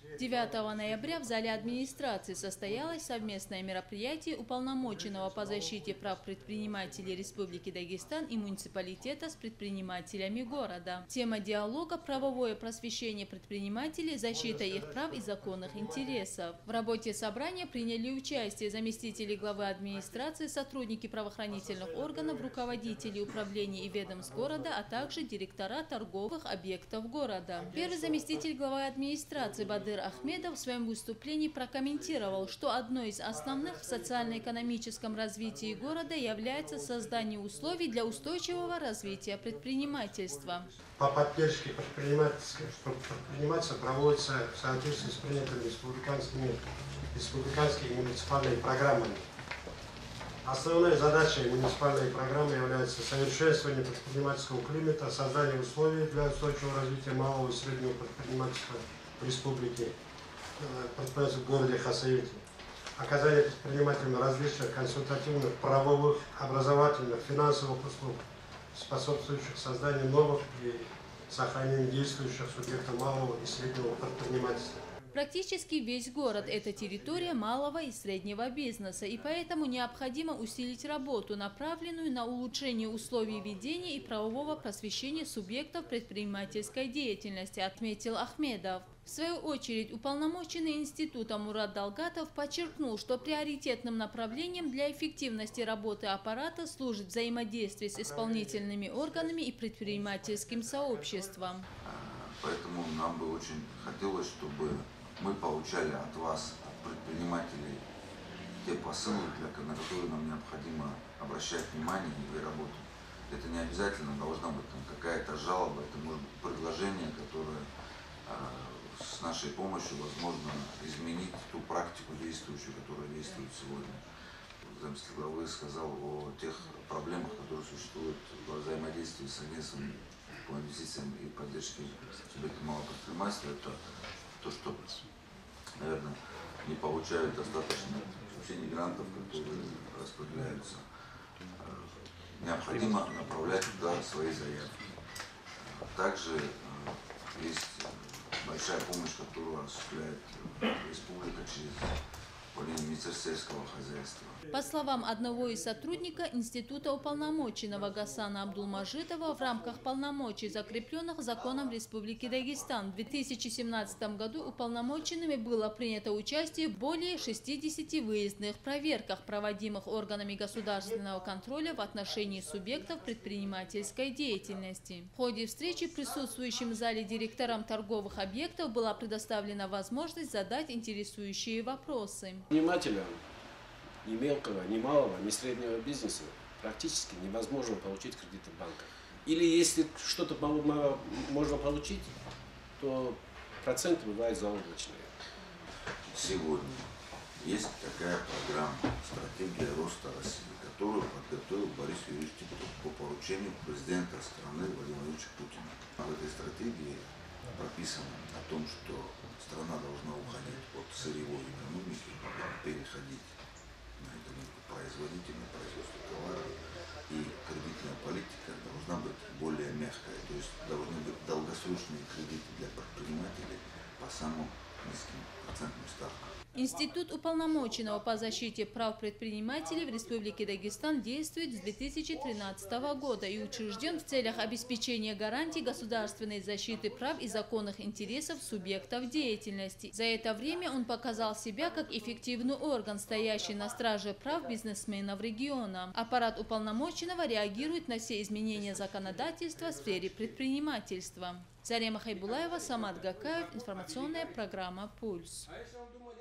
9 ноября в зале администрации состоялось совместное мероприятие уполномоченного по защите прав предпринимателей Республики Дагестан и муниципалитета с предпринимателями города. Тема диалога – правовое просвещение предпринимателей, защита их прав и законных интересов. В работе собрания приняли участие заместители главы администрации, сотрудники правоохранительных органов, руководители управления и ведомств города, а также директора торговых объектов города. Первый заместитель главы администрации Бадыр Ахмедов в своем выступлении прокомментировал, что одной из основных в социально-экономическом развитии города является создание условий для устойчивого развития предпринимательства. По поддержке предпринимательства проводится в соответствии с принятыми республиканскими и муниципальными программами. Основной задачей муниципальной программы является совершенствование предпринимательского климата, создание условий для устойчивого развития малого и среднего предпринимательства в республике, в городе Хасавюрте, оказание предпринимателям различных консультативных, правовых, образовательных, финансовых услуг, способствующих созданию новых и сохранению действующих субъектов малого и среднего предпринимательства. Практически весь город – это территория малого и среднего бизнеса, и поэтому необходимо усилить работу, направленную на улучшение условий ведения и правового просвещения субъектов предпринимательской деятельности, отметил Ахмедов. В свою очередь, уполномоченный института Мурат Далгатов подчеркнул, что приоритетным направлением для эффективности работы аппарата служит взаимодействие с исполнительными органами и предпринимательским сообществом. Поэтому нам бы очень хотелось, чтобы мы получали от вас, от предпринимателей, те посылы, на которые нам необходимо обращать внимание и работать. Это не обязательно должна быть какая-то жалоба, это может быть предложение, которое с нашей помощью возможно изменить ту практику действующую, которая действует сегодня. Заместитель главы сказал о тех проблемах, которые существуют во взаимодействии с агентством по инвестициям и поддержке субъектов малого предпринимательства. Это то, что, наверное, не получают достаточно субсидий, грантов, которые распределяются. Необходимо направлять туда свои заявки. Также есть большая помощь, которую осуществляет республика через Министерство сельского хозяйства. По словам одного из сотрудников института уполномоченного Гасана Абдулмажидова, в рамках полномочий, закрепленных законом Республики Дагестан, в 2017 году уполномоченными было принято участие в более 60 выездных проверках, проводимых органами государственного контроля в отношении субъектов предпринимательской деятельности. В ходе встречи присутствующим в зале директорам торговых объектов была предоставлена возможность задать интересующие вопросы. Предпринимателям ни мелкого, ни малого, ни среднего бизнеса практически невозможно получить кредиты в банках. Или если что-то можно получить, то проценты бывают заоблачные. Сегодня есть такая программа «Стратегия роста России», которую подготовил Борис Юрьевич Титов по поручению президента страны Владимира Владимировича Путина. В этой стратегии прописано о том, что страна должна уходить от сырьевой экономики, переходить на экономику производительную, производство товаров, и кредитная политика должна быть более мягкая, то есть должны быть долгосрочные кредиты для предпринимателей по самым низким процентным ставкам. Институт уполномоченного по защите прав предпринимателей в Республике Дагестан действует с 2013 года и учрежден в целях обеспечения гарантий государственной защиты прав и законных интересов субъектов деятельности. За это время он показал себя как эффективный орган, стоящий на страже прав бизнесменов региона. Аппарат уполномоченного реагирует на все изменения законодательства в сфере предпринимательства. Зарема Хайбулаева, Самат Гакаев, информационная программа «Пульс».